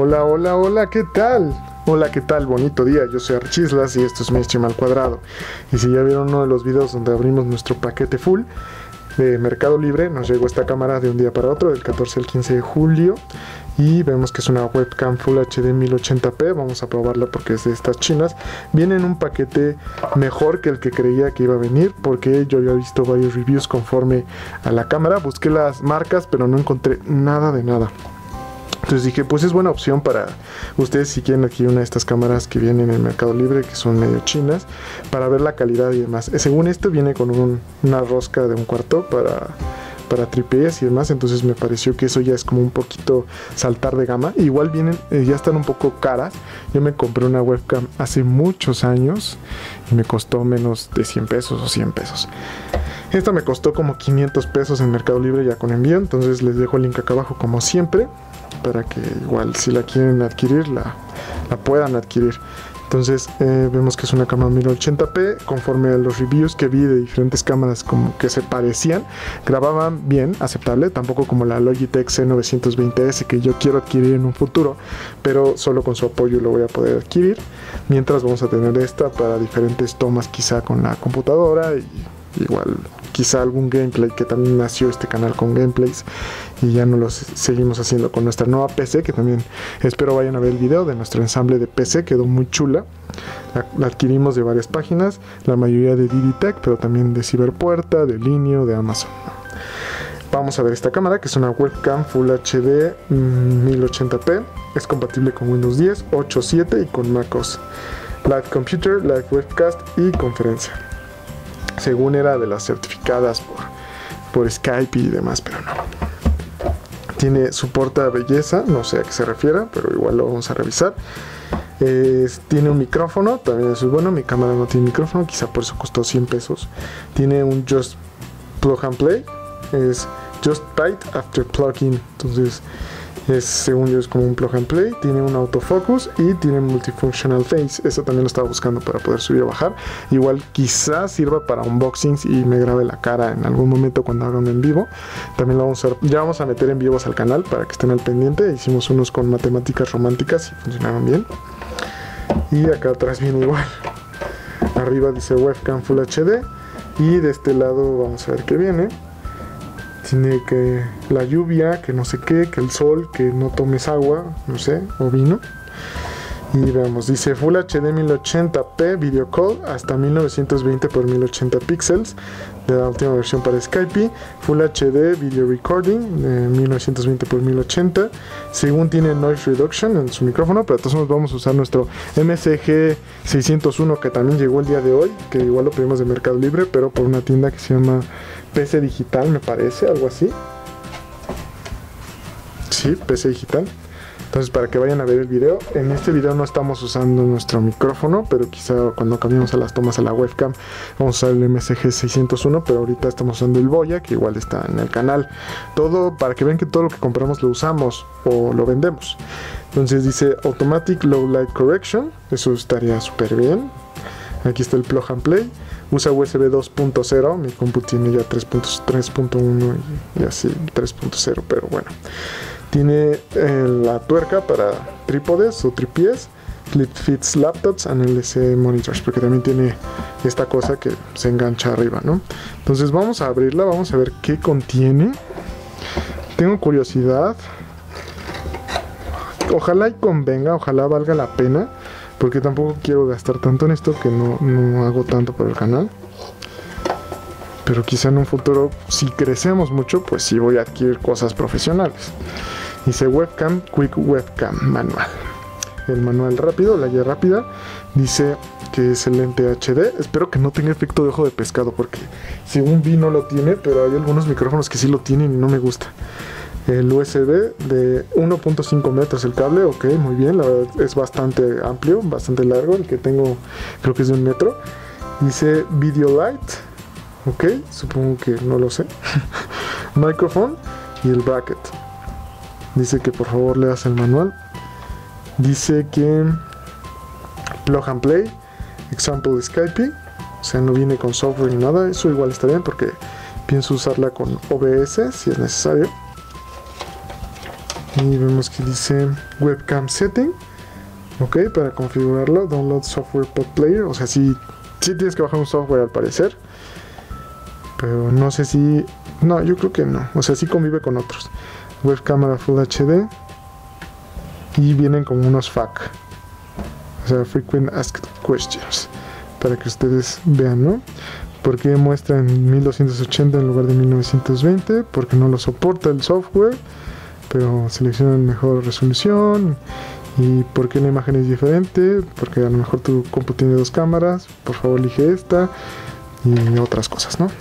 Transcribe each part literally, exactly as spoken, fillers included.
Hola, hola, hola, ¿qué tal? Hola, ¿qué tal? Bonito día, yo soy Archislas y esto es Mainstream al Cuadrado. Y si ya vieron uno de los videos donde abrimos nuestro paquete full de Mercado Libre, nos llegó esta cámara de un día para otro, del catorce al quince de julio. Y vemos que es una webcam Full H D mil ochenta p, vamos a probarla porque es de estas chinas. Viene en un paquete mejor que el que creía que iba a venir, porque yo había visto varios reviews conforme a la cámara. Busqué las marcas pero no encontré nada de nada. Entonces dije, pues es buena opción para ustedes si quieren adquirir una de estas cámaras que vienen en el Mercado Libre, que son medio chinas, para ver la calidad y demás. Según esto viene con un, una rosca de un cuarto para... para tripiés y demás, entonces me pareció que eso ya es como un poquito saltar de gama. Igual vienen, eh, ya están un poco caras. Yo me compré una webcam hace muchos años y me costó menos de cien pesos o cien pesos. Esta me costó como quinientos pesos en Mercado Libre ya con envío, entonces les dejo el link acá abajo como siempre, para que igual si la quieren adquirir, la, la puedan adquirir. Entonces eh, vemos que es una cámara mil ochenta p, conforme a los reviews que vi de diferentes cámaras como que se parecían, grababan bien, aceptable, tampoco como la Logitech C novecientos veinte S que yo quiero adquirir en un futuro, pero solo con su apoyo lo voy a poder adquirir, mientras vamos a tener esta para diferentes tomas quizá con la computadora y igual quizá algún gameplay, que también nació este canal con gameplays y ya no los seguimos haciendo con nuestra nueva P C, que también espero vayan a ver el video de nuestro ensamble de P C, quedó muy chula. La, la adquirimos de varias páginas, la mayoría de Diditech, pero también de Ciberpuerta, de Linio, de Amazon. Vamos a ver esta cámara, que es una webcam Full H D mil ochenta p, es compatible con Windows diez, ocho, siete y con MacOS, Live Computer, Live Webcast y conferencia. Según era de las certificadas por, por Skype y demás, pero no. Tiene soporta belleza, no sé a qué se refiera, pero igual lo vamos a revisar. Eh, tiene un micrófono, también eso es bueno. Mi cámara no tiene micrófono, quizá por eso costó cien pesos. Tiene un Just Plug and Play, es Just Tight After Plugging, entonces es, según yo es como un plug and play. Tiene un autofocus y tiene multifunctional face, eso también lo estaba buscando para poder subir o bajar. Igual quizás sirva para unboxings y me grabe la cara en algún momento cuando haga un en vivo. También lo vamos a, ya vamos a meter en vivos al canal para que estén al pendiente. Hicimos unos con matemáticas románticas y funcionaron bien. Y acá atrás viene igual, arriba dice webcam Full H D y de este lado vamos a ver qué viene. Tiene que la lluvia, que no sé qué, que el sol, que no tomes agua, no sé, o vino. Y veamos, dice Full H D mil ochenta p Video Call hasta mil novecientos veinte por mil ochenta píxeles, de la última versión para Skype. Full H D Video Recording de mil novecientos veinte por mil ochenta. Según tiene Noise Reduction en su micrófono, pero entonces vamos a usar nuestro M S G seiscientos uno, que también llegó el día de hoy, que igual lo pedimos de Mercado Libre, pero por una tienda que se llama P C Digital, me parece, algo así. Sí, P C Digital. Entonces, para que vayan a ver el video, en este video no estamos usando nuestro micrófono, pero quizá cuando cambiemos a las tomas a la webcam vamos a usar el M S G seiscientos uno, pero ahorita estamos usando el Boya, que igual está en el canal. Todo para que vean que todo lo que compramos lo usamos o lo vendemos. Entonces dice Automatic Low Light Correction, eso estaría súper bien. Aquí está el Plug and Play. Usa U S B dos punto cero, mi compu tiene ya tres punto uno y, y así tres punto cero, pero bueno. Tiene eh, la tuerca para trípodes o tripiés, Flip Fits Laptops and L C D Monitors, porque también tiene esta cosa que se engancha arriba, ¿no? Entonces vamos a abrirla, vamos a ver qué contiene. Tengo curiosidad. Ojalá y convenga, ojalá valga la pena, porque tampoco quiero gastar tanto en esto, que no, no hago tanto por el canal. Pero quizá en un futuro, si crecemos mucho, pues sí voy a adquirir cosas profesionales. Dice Webcam Quick Webcam Manual. El manual rápido, la guía rápida. Dice que es el lente H D. Espero que no tenga efecto de ojo de pescado, porque según vi no lo tiene, pero hay algunos micrófonos que sí lo tienen y no me gusta. El U S B de uno punto cinco metros el cable, ok, muy bien, la verdad es bastante amplio, bastante largo, el que tengo creo que es de un metro. Dice Video Light, ok, supongo que no lo sé. Microphone y el bracket. Dice que por favor leas el manual. Dice que Plug and Play, example Skype, o sea no viene con software ni nada, eso igual está bien porque pienso usarla con O B S si es necesario. Y vemos que dice webcam setting. Ok, para configurarlo, download software pod player. O sea, sí, sí tienes que bajar un software al parecer. Pero no sé si... No, yo creo que no. O sea, sí convive con otros. Web cámara Full H D. Y vienen como unos F A Q. O sea, Frequent Asked Questions. Para que ustedes vean, ¿no? ¿Por qué muestra en mil doscientos ochenta en lugar de mil novecientos veinte? Porque no lo soporta el software. Pero seleccionan mejor resolución. ¿Y por qué la imagen es diferente? Porque a lo mejor tu compu tiene dos cámaras. Por favor, elige esta. Y otras cosas, ¿no?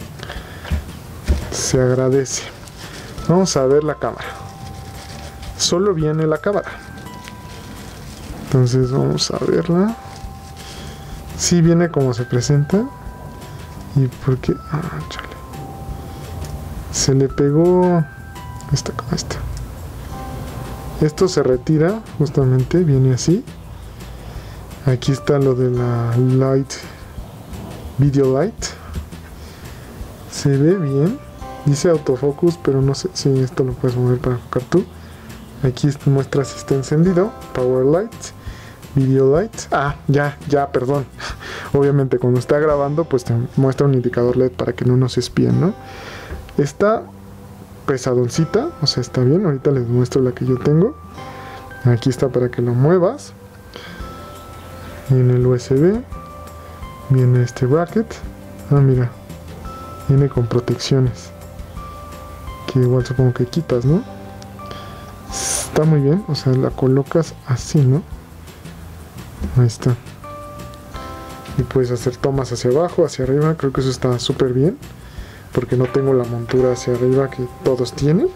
Se agradece. Vamos a ver la cámara. Solo viene la cámara. Entonces vamos a verla. Sí viene como se presenta. ¿Y por qué? Ah, chale. Se le pegó esta con esta. Esto se retira, justamente, viene así. Aquí está lo de la light, video light. Se ve bien. Dice autofocus, pero no sé si esto lo puedes mover para enfocar tú. Aquí muestra si está encendido. Power light, video light. Ah, ya, ya, perdón. Obviamente cuando está grabando, pues te muestra un indicador L E D para que no nos espíen, ¿no? Está pesadoncita, o sea, está bien. Ahorita les muestro la que yo tengo. Aquí está para que lo muevas. Viene el U S B. Viene este bracket. Ah, mira. Viene con protecciones. Que igual supongo que quitas, ¿no? Está muy bien, o sea, la colocas así, ¿no? Ahí está. Y puedes hacer tomas hacia abajo, hacia arriba. Creo que eso está súper bien. Porque no tengo la montura hacia arriba que todos tienen.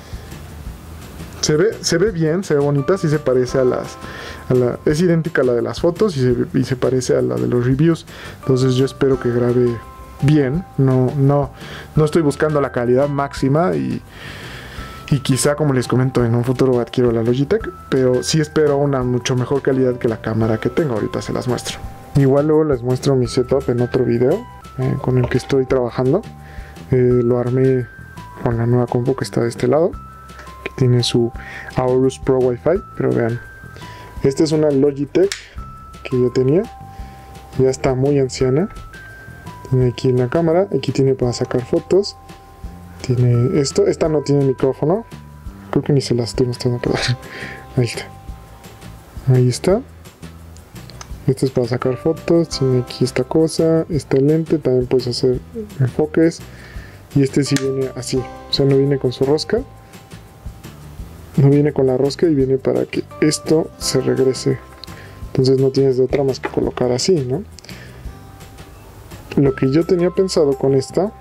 Se ve, se ve bien, se ve bonita. Sí se parece a las... A la, es idéntica a la de las fotos y se, y se parece a la de los reviews. Entonces yo espero que grabe bien. No, no, no estoy buscando la calidad máxima. Y, y quizá, como les comento, en un futuro adquiero la Logitech. Pero sí espero una mucho mejor calidad que la cámara que tengo. Ahorita se las muestro. Igual luego les muestro mi setup en otro video eh, con el que estoy trabajando. Eh, lo armé con la nueva compu que está de este lado, que tiene su Aorus Pro Wi-Fi. Pero vean, esta es una Logitech que yo tenía, ya está muy anciana. Tiene aquí la cámara, aquí tiene para sacar fotos, tiene esto, esta no tiene micrófono, creo que ni se las estoy mostrando, perdón. Ahí está, ahí está. Esto es para sacar fotos, tiene aquí esta cosa, esta lente, también puedes hacer enfoques. Y este sí viene así, o sea, no viene con su rosca. No viene con la rosca y viene para que esto se regrese. Entonces no tienes de otra más que colocar así, ¿no? Lo que yo tenía pensado con esta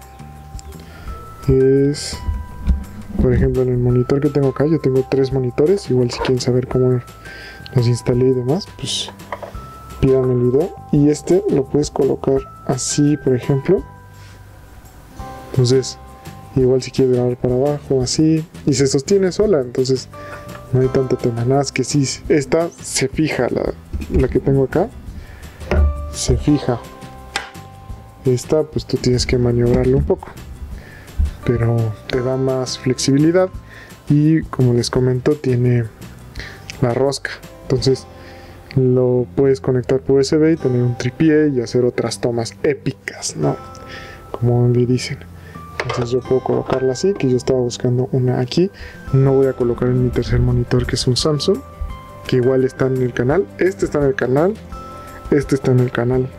es, por ejemplo, en el monitor que tengo acá, yo tengo tres monitores. Igual si quieren saber cómo los instalé y demás, pues pídanme el video. Y este lo puedes colocar así, por ejemplo. Entonces, igual si quieres grabar para abajo, así, y se sostiene sola, entonces no hay tanto tema. Nada más que sí, esta se fija, la, la que tengo acá, se fija. Esta, pues tú tienes que maniobrarlo un poco, pero te da más flexibilidad. Y como les comento, tiene la rosca, entonces lo puedes conectar por U S B y tener un tripié y hacer otras tomas épicas, ¿no? Como le dicen. Entonces yo puedo colocarla así, que yo estaba buscando una aquí. No voy a colocar en mi tercer monitor, que es un Samsung, que igual está en el canal. Este está en el canal, este está en el canal,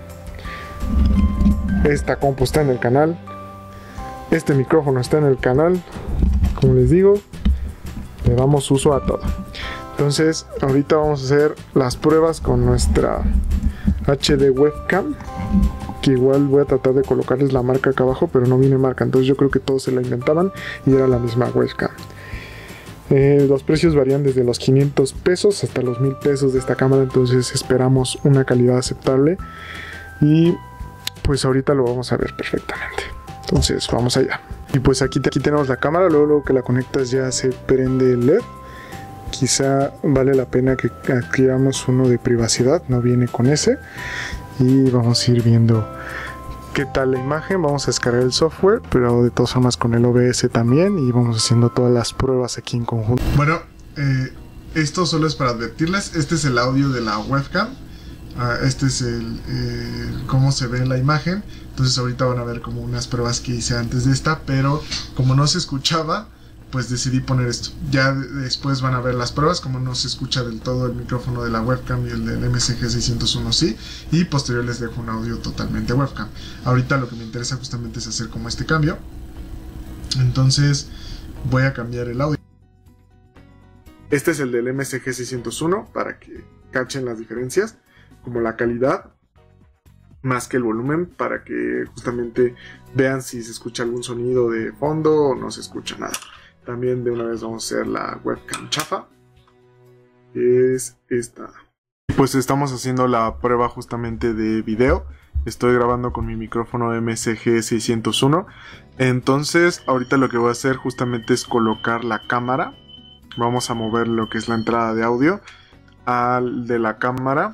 esta compu está en el canal, este micrófono está en el canal. Como les digo, le damos uso a todo. Entonces ahorita vamos a hacer las pruebas con nuestra H D webcam, que igual voy a tratar de colocarles la marca acá abajo, pero no viene marca, entonces yo creo que todos se la inventaban y era la misma webcam. Eh, los precios varían desde los quinientos pesos hasta los mil pesos de esta cámara, entonces esperamos una calidad aceptable y pues ahorita lo vamos a ver perfectamente. Entonces vamos allá. Y pues aquí, aquí tenemos la cámara, luego, luego que la conectas ya se prende el L E D. Quizá vale la pena que adquiramos uno de privacidad, no viene con ese. Y vamos a ir viendo qué tal la imagen. Vamos a descargar el software, pero de todas formas con el O B S también. Y vamos haciendo todas las pruebas aquí en conjunto. Bueno, eh, esto solo es para advertirles. Este es el audio de la webcam. Uh, este es el eh, cómo se ve la imagen. Entonces ahorita van a ver como unas pruebas que hice antes de esta, pero como no se escuchaba, pues decidí poner esto. Ya después van a ver las pruebas, como no se escucha del todo el micrófono de la webcam y el del M S G seiscientos uno sí, y posterior les dejo un audio totalmente webcam. Ahorita lo que me interesa justamente es hacer como este cambio. Entonces voy a cambiar el audio. Este es el del M S G seiscientos uno para que cachen las diferencias, como la calidad más que el volumen, para que justamente vean si se escucha algún sonido de fondo o no se escucha nada. También de una vez vamos a hacer la webcam chafa, que es esta. Pues estamos haciendo la prueba justamente de video. Estoy grabando con mi micrófono M S G seiscientos uno. Entonces ahorita lo que voy a hacer justamente es colocar la cámara. Vamos a mover lo que es la entrada de audio al de la cámara,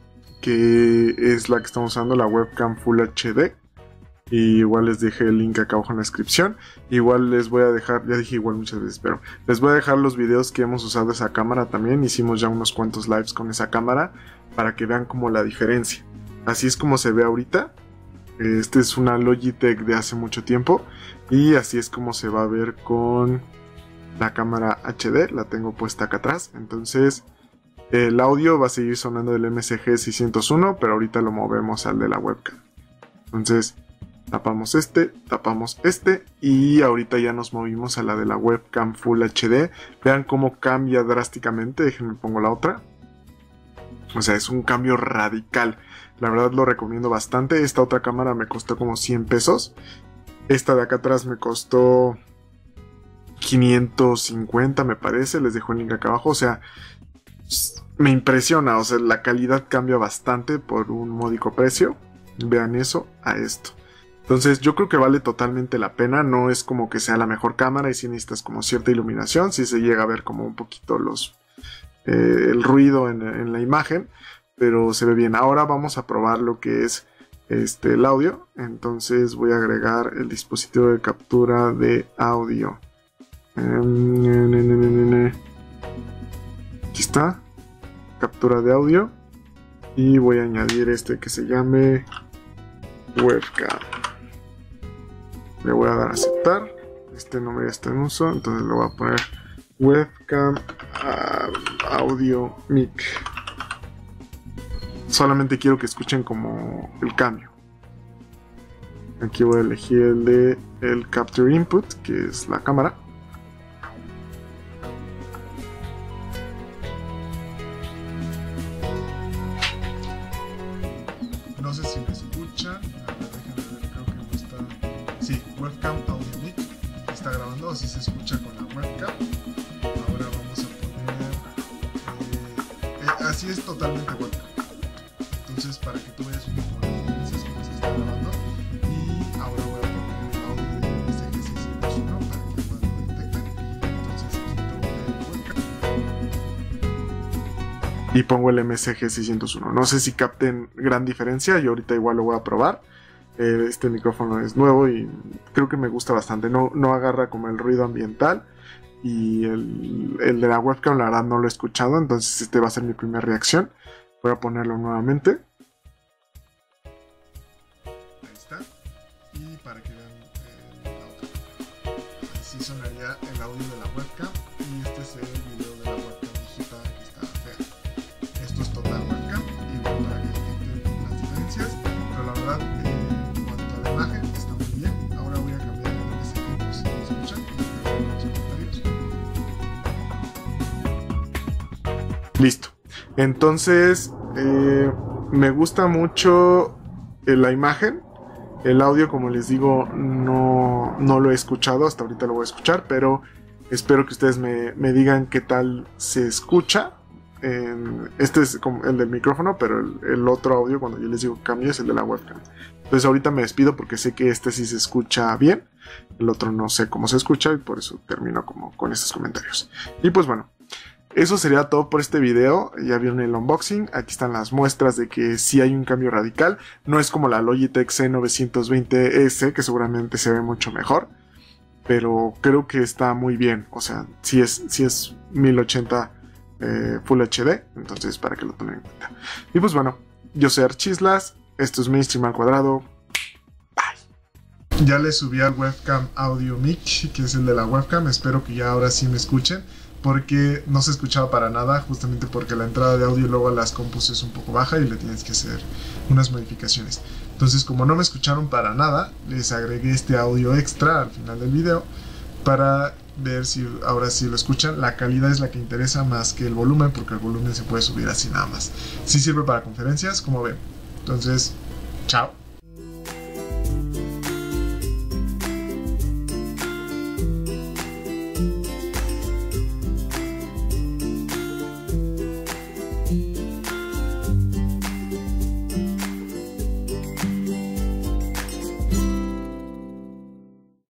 que es la que estamos usando, la webcam Full H D. Y igual les dejé el link acá abajo en la descripción. Igual les voy a dejar, ya dije igual muchas veces, pero les voy a dejar los videos que hemos usado esa cámara también. Hicimos ya unos cuantos lives con esa cámara para que vean como la diferencia. Así es como se ve ahorita. Este es una Logitech de hace mucho tiempo, y así es como se va a ver con la cámara H D. La tengo puesta acá atrás. Entonces el audio va a seguir sonando del M S G seiscientos uno, pero ahorita lo movemos al de la webcam. Entonces tapamos este, tapamos este, y ahorita ya nos movimos a la de la webcam Full H D. Vean cómo cambia drásticamente. Déjenme pongo la otra. O sea, es un cambio radical. La verdad lo recomiendo bastante. Esta otra cámara me costó como cien pesos. Esta de acá atrás me costó quinientos cincuenta, me parece. Les dejo el link acá abajo. O sea, me impresiona. O sea, la calidad cambia bastante por un módico precio. Vean eso a esto. Entonces yo creo que vale totalmente la pena. No es como que sea la mejor cámara, y si necesitas como cierta iluminación, si se llega a ver como un poquito los eh, el ruido en, en la imagen, pero se ve bien. Ahora vamos a probar lo que es este, el audio. Entonces voy a agregar el dispositivo de captura de audio. Aquí está, captura de audio, y voy a añadir este que se llame webcam. Le voy a dar a aceptar. Este nombre ya está en uso, entonces le voy a poner webcam uh, audio mic. Solamente quiero que escuchen como el cambio. Aquí voy a elegir el de el capture input, que es la cámara. No sé si me escuchan. Sí, webcam audio mic está grabando, así se escucha con la webcam. Ahora vamos a poner eh, eh, así es totalmente webcam. Entonces, para que tú veas un poco las diferencias como se está grabando. Y ahora voy a poner el audio de M S G seiscientos uno para que igual lo detecten. Entonces quito el webcam y pongo el M S G seiscientos uno. No sé si capten gran diferencia, yo ahorita igual lo voy a probar. Este micrófono es nuevo y creo que me gusta bastante. No, no agarra como el ruido ambiental. Y el, el de la webcam, la verdad, no lo he escuchado. Entonces este va a ser mi primera reacción. Voy a ponerlo nuevamente. Ahí está. Y para que vean eh, la otra. Así sonaría el audio de la webcam. Y este es el video de la webcam digital que está fea. Esto es total webcam. Y bueno, para que detecten las diferencias. Pero la verdad... Eh, imagen está muy bien. Ahora voy a cambiar el M S G, pues, si me escuchan, en los comentarios. Listo. Entonces eh, me gusta mucho eh, la imagen. El audio, como les digo, no, no lo he escuchado. Hasta ahorita lo voy a escuchar, pero espero que ustedes me, me digan qué tal se escucha. En, este es como el del micrófono, pero el, el otro audio, cuando yo les digo cambio, es el de la webcam. Entonces ahorita me despido porque sé que este sí se escucha bien, el otro no sé cómo se escucha, y por eso termino como con estos comentarios. Y pues bueno, eso sería todo por este video. Ya vieron el unboxing, aquí están las muestras de que sí hay un cambio radical. No es como la Logitech C novecientos veinte S, que seguramente se ve mucho mejor. pero creo que está muy bien. O sea, si es, si es mil ochenta eh, Full H D, entonces para que lo tomen en cuenta. Y pues bueno, yo soy Archislas, esto es Mainstream al Cuadrado. Bye. Ya le subí al webcam audio mic, que es el de la webcam. Espero que ya ahora sí me escuchen, porque no se escuchaba para nada, justamente porque la entrada de audio luego a las compus es un poco baja y le tienes que hacer unas modificaciones. Entonces, como no me escucharon para nada, les agregué este audio extra al final del video para ver si ahora sí lo escuchan. La calidad es la que interesa más que el volumen, porque el volumen se puede subir así nada más. Sí sirve para conferencias, como ven. Entonces, chao.